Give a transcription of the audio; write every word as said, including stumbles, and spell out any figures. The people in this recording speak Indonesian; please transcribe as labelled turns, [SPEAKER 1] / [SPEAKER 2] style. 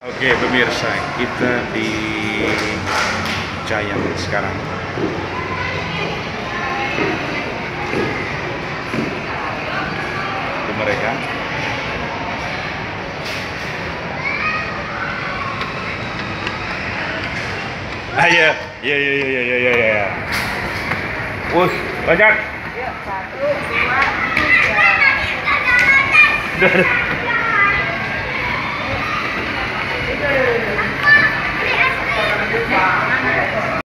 [SPEAKER 1] Oke pemirsa, kita di Giant sekarang. Itu mereka. Ah ya, ya ya ya ya ya ya. Wih, banyak.
[SPEAKER 2] Satu, dua, tiga.
[SPEAKER 1] Udah, udah.